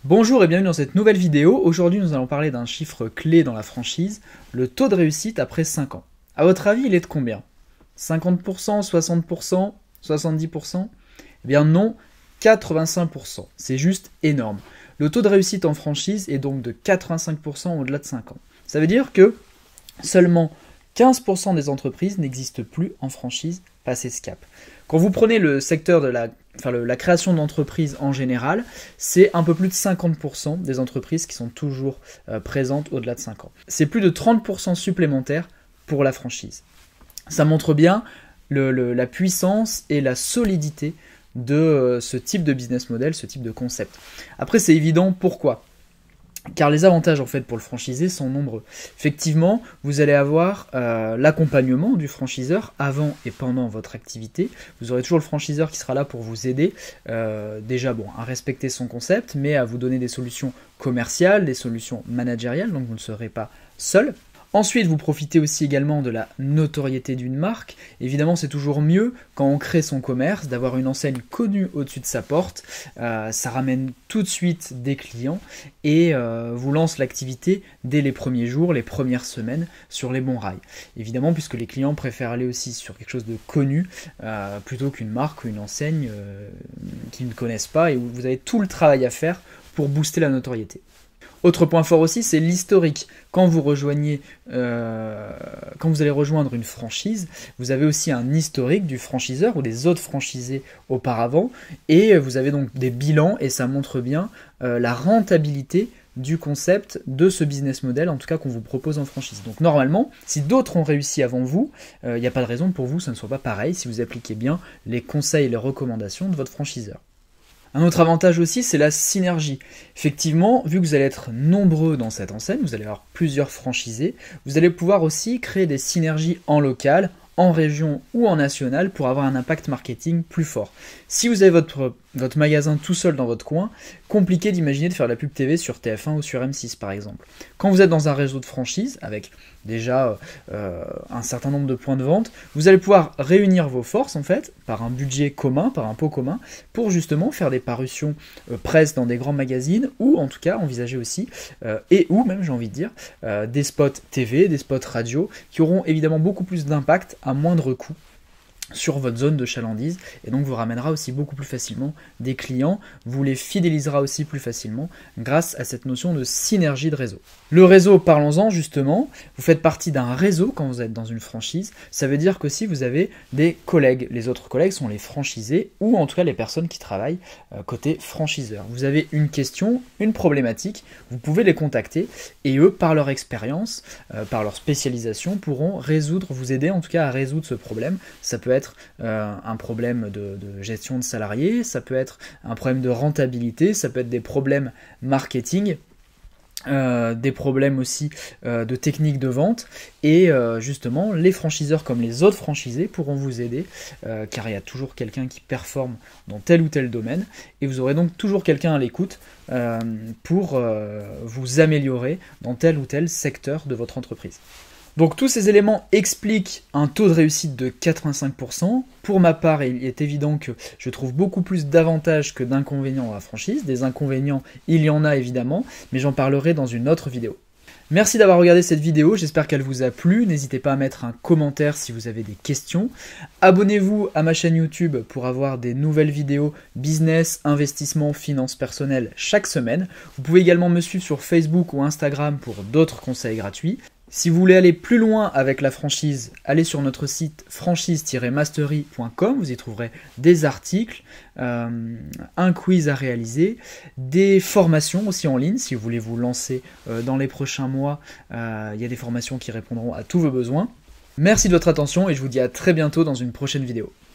Bonjour et bienvenue dans cette nouvelle vidéo. Aujourd'hui, nous allons parler d'un chiffre clé dans la franchise, le taux de réussite après 5 ans. À votre avis, il est de combien? 50%, 60%, 70%? Eh bien non, 85%. C'est juste énorme. Le taux de réussite en franchise est donc de 85% au-delà de 5 ans. Ça veut dire que seulement 15% des entreprises n'existent plus en franchise passé ce cap. Quand vous prenez le secteur de la création d'entreprises en général, c'est un peu plus de 50% des entreprises qui sont toujours présentes au-delà de 5 ans. C'est plus de 30% supplémentaires pour la franchise. Ça montre bien la puissance et la solidité de ce type de business model, ce type de concept. Après, c'est évident, pourquoi ? Car les avantages en fait pour le franchisé sont nombreux. Effectivement, vous allez avoir l'accompagnement du franchiseur avant et pendant votre activité. Vous aurez toujours le franchiseur qui sera là pour vous aider déjà à respecter son concept, mais à vous donner des solutions commerciales, des solutions managériales, donc vous ne serez pas seul. Ensuite, vous profitez aussi également de la notoriété d'une marque. Évidemment, c'est toujours mieux quand on crée son commerce, d'avoir une enseigne connue au-dessus de sa porte. Ça ramène tout de suite des clients et vous lance l'activité dès les premiers jours, les premières semaines sur les bons rails. Évidemment, puisque les clients préfèrent aller aussi sur quelque chose de connu plutôt qu'une marque ou une enseigne qu'ils ne connaissent pas et où vous avez tout le travail à faire pour booster la notoriété. Autre point fort aussi, c'est l'historique. Quand vous allez rejoindre une franchise, vous avez aussi un historique du franchiseur ou des autres franchisés auparavant, et vous avez donc des bilans, et ça montre bien la rentabilité du concept de ce business model, en tout cas qu'on vous propose en franchise. Donc normalement, si d'autres ont réussi avant vous, il n'y a pas de raison pour vous que ça ne soit pas pareil si vous appliquez bien les conseils et les recommandations de votre franchiseur. Un autre avantage aussi, c'est la synergie. Effectivement, vu que vous allez être nombreux dans cette enseigne, vous allez avoir plusieurs franchisés, vous allez pouvoir aussi créer des synergies en local, en région ou en national pour avoir un impact marketing plus fort. Si vous avez votre magasin tout seul dans votre coin, compliqué d'imaginer de faire de la pub TV sur TF1 ou sur M6 par exemple. Quand vous êtes dans un réseau de franchise avec déjà un certain nombre de points de vente, vous allez pouvoir réunir vos forces en fait par un budget commun, par un pot commun, pour justement faire des parutions presse dans des grands magazines ou en tout cas envisager aussi ou même j'ai envie de dire des spots TV, des spots radio qui auront évidemment beaucoup plus d'impact à moindre coût sur votre zone de chalandise et donc vous ramènera aussi beaucoup plus facilement des clients, vous les fidélisera aussi plus facilement grâce à cette notion de synergie de réseau. Le réseau, parlons-en justement, vous faites partie d'un réseau quand vous êtes dans une franchise, ça veut dire qu'aussi vous avez des collègues, les autres collègues sont les franchisés ou en tout cas les personnes qui travaillent côté franchiseur. Vous avez une question, une problématique, vous pouvez les contacter et eux par leur expérience, par leur spécialisation pourront vous aider en tout cas à résoudre ce problème. Ça peut être un problème de gestion de salariés, ça peut être un problème de rentabilité, ça peut être des problèmes marketing, des problèmes aussi de technique de vente et justement les franchiseurs comme les autres franchisés pourront vous aider car il y a toujours quelqu'un qui performe dans tel ou tel domaine et vous aurez donc toujours quelqu'un à l'écoute pour vous améliorer dans tel ou tel secteur de votre entreprise. Donc tous ces éléments expliquent un taux de réussite de 85%. Pour ma part, il est évident que je trouve beaucoup plus d'avantages que d'inconvénients dans la franchise. Des inconvénients, il y en a évidemment, mais j'en parlerai dans une autre vidéo. Merci d'avoir regardé cette vidéo, j'espère qu'elle vous a plu. N'hésitez pas à mettre un commentaire si vous avez des questions. Abonnez-vous à ma chaîne YouTube pour avoir des nouvelles vidéos business, investissement, finances personnelles chaque semaine. Vous pouvez également me suivre sur Facebook ou Instagram pour d'autres conseils gratuits. Si vous voulez aller plus loin avec la franchise, allez sur notre site franchise-mastery.com, vous y trouverez des articles, un quiz à réaliser, des formations aussi en ligne si vous voulez vous lancer dans les prochains mois, il y a des formations qui répondront à tous vos besoins. Merci de votre attention et je vous dis à très bientôt dans une prochaine vidéo.